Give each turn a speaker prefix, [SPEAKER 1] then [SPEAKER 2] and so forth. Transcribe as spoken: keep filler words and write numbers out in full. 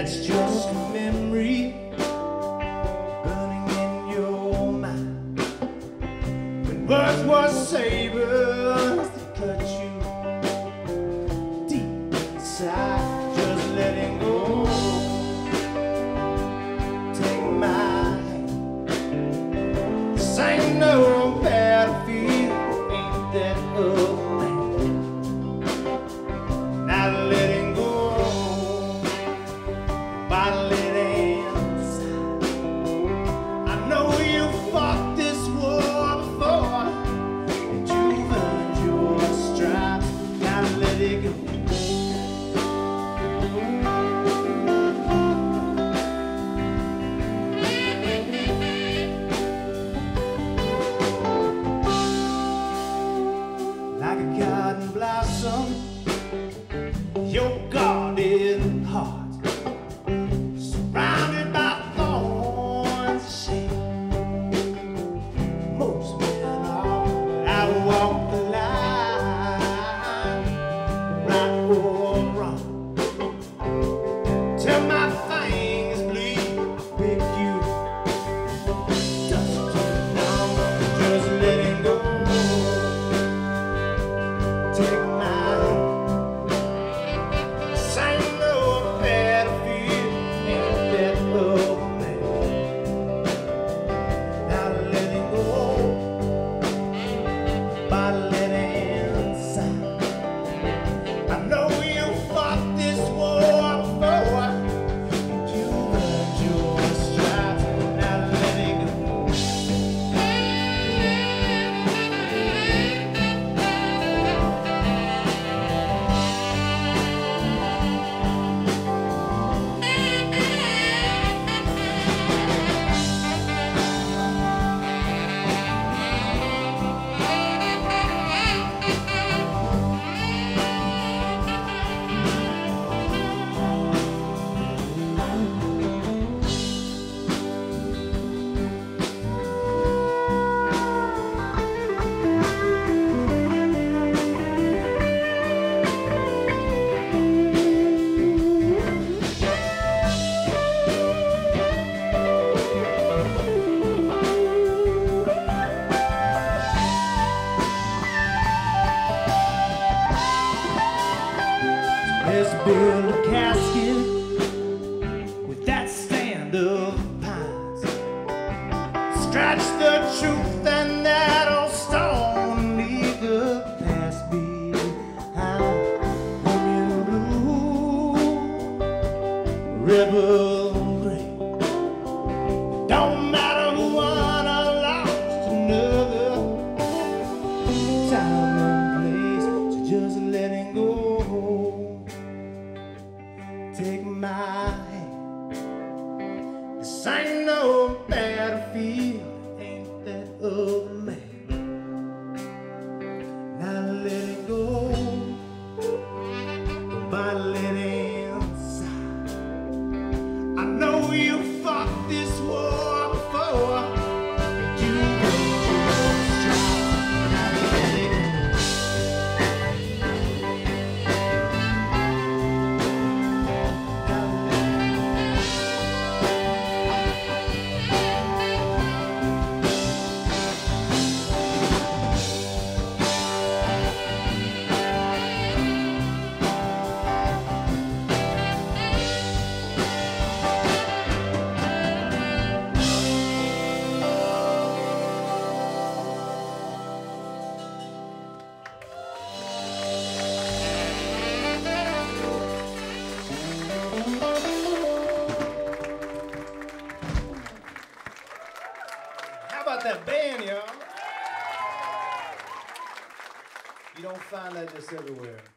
[SPEAKER 1] that's just a memory burning in your mind. When words were sabers that cut you deep inside, just letting go. Take my hand. This ain't no battlefield, ain't that old man. Not letting go. Like a garden blossom, your garden heart, surrounded by thorns and shame. Most men are, but I walk the line, right or wrong, till my fangs bleed. Pick you, dust to the numb, just letting go. Take my hand. This ain't no battlefield, ain't that old man. Not letting go, but letting inside. I know you fought this war before, and you earned your stripes. Not letting go. Let's build a casket with that stand of pines. Scratch the truth and that old stone, leave the past behind. When you blue, rebel gray, don't matter who won or lost, another time and place, so just letting go. Take my hand. This ain't no battlefield, ain't that old man. Not letting go, but letting inside. I know you fought this war before, and you know you're strong. Not letting go. How about that band, y'all? You don't find that just everywhere.